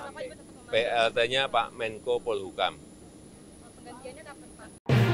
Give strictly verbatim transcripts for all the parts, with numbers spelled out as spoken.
P L T-nya Pak Menko Polhukam. Penggantiannya kapan, Pak?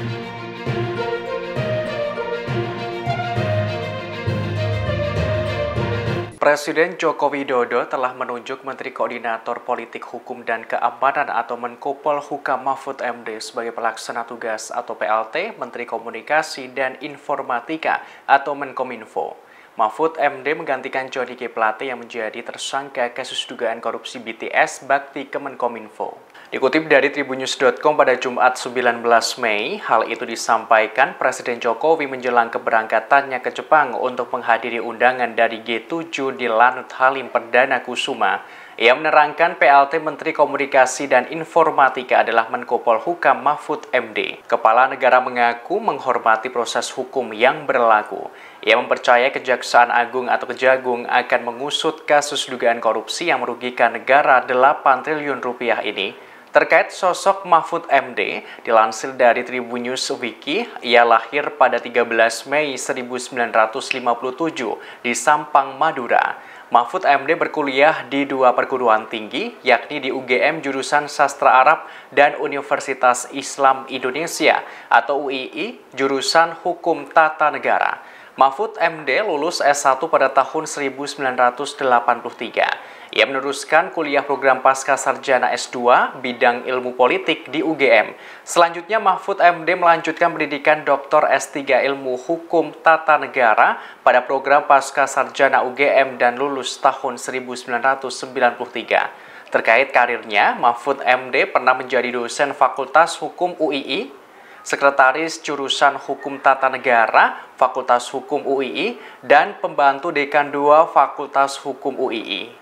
Presiden Joko Widodo telah menunjuk Menteri Koordinator Politik Hukum dan Keamanan atau Menko Polhukam Mahfud M D sebagai pelaksana tugas atau P L T Menteri Komunikasi dan Informatika atau Menkominfo. Mahfud M D menggantikan Joni G. Plate yang menjadi tersangka kasus dugaan korupsi B T S Bakti Kemenkominfo. Dikutip dari tribunnews dot com pada Jumat sembilan belas Mei, hal itu disampaikan Presiden Jokowi menjelang keberangkatannya ke Jepang untuk menghadiri undangan dari G tujuh di Lanut Halim Perdana Kusuma. Ia menerangkan P L T Menteri Komunikasi dan Informatika adalah Menko Polhukam Mahfud M D. Kepala negara mengaku menghormati proses hukum yang berlaku. Ia mempercayai Kejaksaan Agung atau Kejagung akan mengusut kasus dugaan korupsi yang merugikan negara delapan triliun rupiah ini. Terkait sosok Mahfud M D, dilansir dari Tribunnews Wiki, ia lahir pada tiga belas Mei seribu sembilan ratus lima puluh tujuh di Sampang, Madura. Mahfud M D berkuliah di dua perguruan tinggi, yakni di U G M jurusan Sastra Arab dan Universitas Islam Indonesia atau U I I jurusan Hukum Tata Negara. Mahfud M D lulus S satu pada tahun seribu sembilan ratus delapan puluh tiga. Ia meneruskan kuliah program Pascasarjana S dua bidang ilmu politik di U G M. Selanjutnya Mahfud M D melanjutkan pendidikan Doktor S tiga Ilmu Hukum Tata Negara pada program Pascasarjana U G M dan lulus tahun seribu sembilan ratus sembilan puluh tiga. Terkait karirnya, Mahfud M D pernah menjadi dosen Fakultas Hukum U I I, Sekretaris Jurusan Hukum Tata Negara, Fakultas Hukum U I I, dan Pembantu Dekan dua Fakultas Hukum U I I.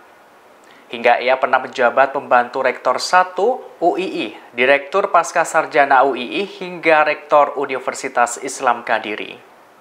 Hingga ia pernah menjabat Pembantu Rektor satu U I I, Direktur Pascasarjana U I I, hingga Rektor Universitas Islam Kadiri.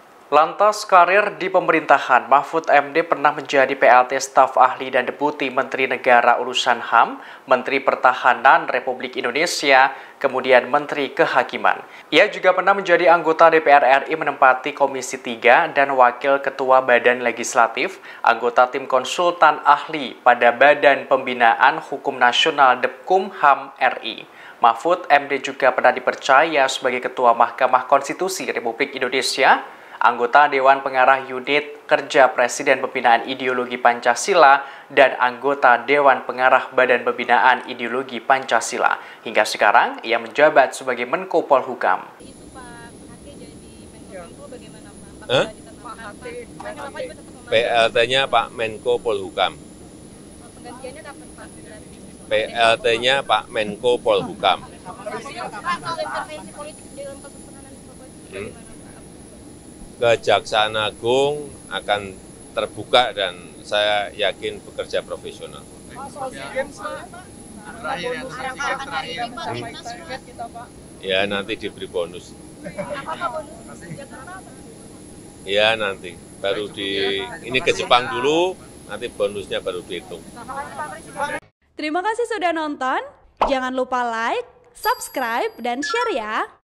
Lantas karir di pemerintahan, Mahfud M D pernah menjadi P L T Staf Ahli dan Deputi Menteri Negara Urusan H A M, Menteri Pertahanan Republik Indonesia, kemudian Menteri Kehakiman. Ia juga pernah menjadi anggota D P R R I menempati Komisi tiga dan Wakil Ketua Badan Legislatif, anggota tim konsultan ahli pada Badan Pembinaan Hukum Nasional Depkum H A M R I. Mahfud M D juga pernah dipercaya sebagai Ketua Mahkamah Konstitusi Republik Indonesia, anggota Dewan Pengarah Unit Kerja Presiden Pembinaan Ideologi Pancasila, dan anggota Dewan Pengarah Badan Pembinaan Ideologi Pancasila. Hingga sekarang, ia menjabat sebagai Menko Polhukam. Isu Pak Hake jadi Menkominfo bagaimana, Pak? Hah? Pak Hake, kenapa juga tetap P L T-nya Pak Menko Polhukam. Penggantiannya kapan, Pak? P L T-nya Pak Menko Polhukam. Pak, soal intervensi politik dalam kasus penahanan Bapak itu Hmm. bagaimana, Pak? Kejaksaan Agung akan terbuka dan saya yakin bekerja profesional. Ya nanti diberi bonus. Ya nanti baru di ini ke Jepang dulu, nanti bonusnya baru dihitung. Terima kasih sudah nonton. Jangan lupa like, subscribe, dan share ya.